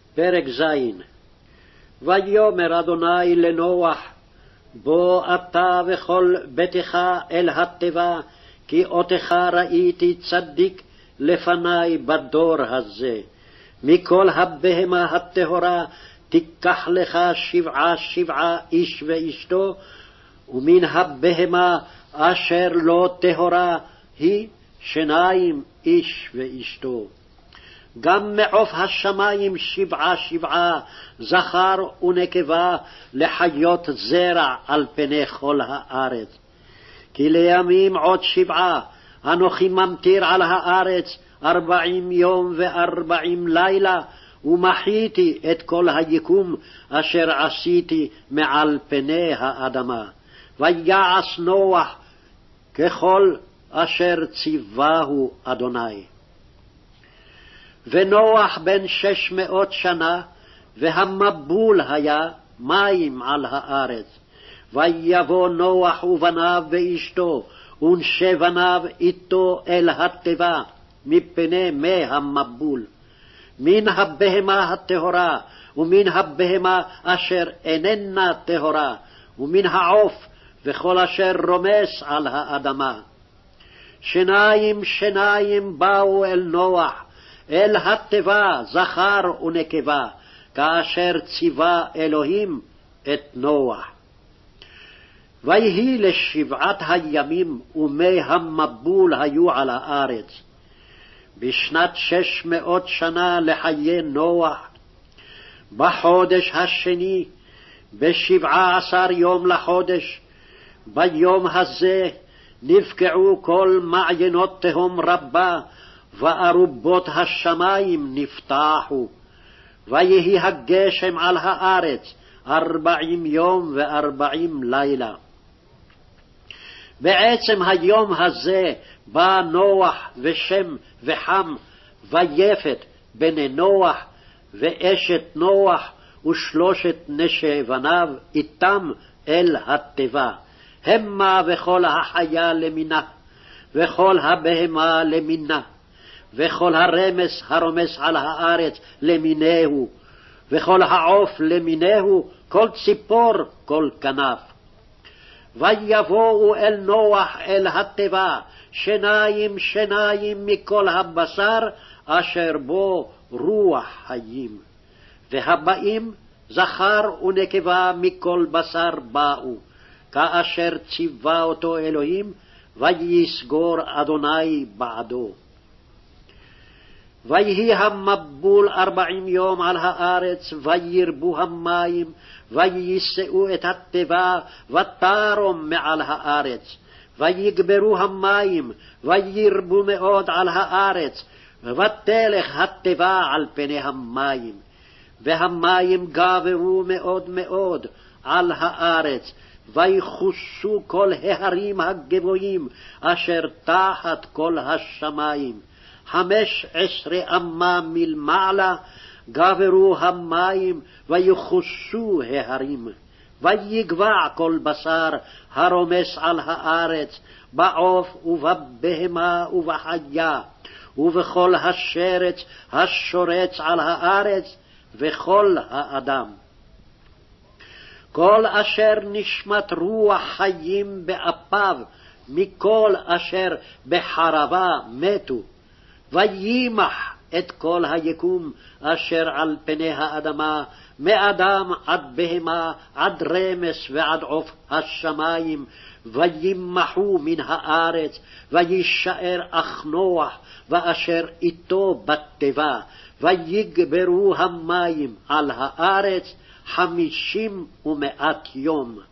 פרק ז'. ויאמר אדוני לנוח, בוא אתה וכל ביתך אל התיבה, כי אותך ראיתי צדיק לפני בדור הזה. מכל הבהמה הטהורה תיקח לך 7 איש ואשתו, ומן הבהמה אשר לא טהורה היא 2 איש ואשתו. גם מעוף השמים 7 זכר ונקבה לחיות זרע על פני כל הארץ. כי לימים עוד 7 אנוכי ממטיר על הארץ 40 יום ו40 לילה, ומחיתי את כל היקום אשר עשיתי מעל פני האדמה. ויעש נוח ככל אשר ציווהו אדוני. ונוח בן 600 שנה, והמבול היה מים על הארץ. ויבוא נוח ובניו ואשתו, ונשי בניו איתו אל התיבה, מפני מי המבול. מן הבהמה הטהורה, ומן הבהמה אשר איננה טהורה, ומן העוף, וכל אשר רומס על האדמה. 2 באו אל נוח, אל התיבה זכר ונקבה, כאשר ציווה אלוהים את נוח. ויהי ל7 הימים ומי המבול היו על הארץ. בשנת 600 שנה לחיי נוח, בחודש השני, ב17 יום לחודש, ביום הזה נבקעו כל מעיינות תהום רבה, וארובות השמים נפתחו. ויהי הגשם על הארץ 40 יום ו40 לילה. בעצם היום הזה בא נוח ושם וחם ויפת בני נוח ואשת נוח ו3 נשי בניו איתם אל התיבה, המה וכל החיה למינה, וכל הבהמה למינה, וכל הרמס הרומס על הארץ למינהו, וכל העוף למינהו, כל ציפור, כל כנף. ויבואו אל נוח אל התיבה 2 מכל הבשר אשר בו רוח חיים. והבאים זכר ונקבה מכל בשר באו, כאשר ציווה אותו אלוהים, ויסגור אדוני בעדו. ויהי המבול 40 יום על הארץ, וירבו המים, ויישאו את התיבה, ותרום מעל הארץ. ויגברו המים, וירבו מאוד על הארץ, ותלך התיבה על פני המים. והמים גברו מאוד מאוד על הארץ, ויחוסו כל ההרים הגבוהים, אשר תחת כל השמים. 15 אמה מלמעלה גברו המים, ויחוסו ההרים. ויגבע כל בשר הרומס על הארץ, בעוף ובבהמה ובחיה, ובכל השרץ השורץ על הארץ, וכל האדם. כל אשר נשמת רוח חיים באפיו, מכל אשר בחרבה מתו. וימח את כל היקום אשר על פני האדמה, מאדם עד בהמה, עד רמס ועד עוף השמים, וימחו מן הארץ, וישאר אך נוח, ואשר איתו בתיבה, ויגברו המים על הארץ 50 ומאת יום.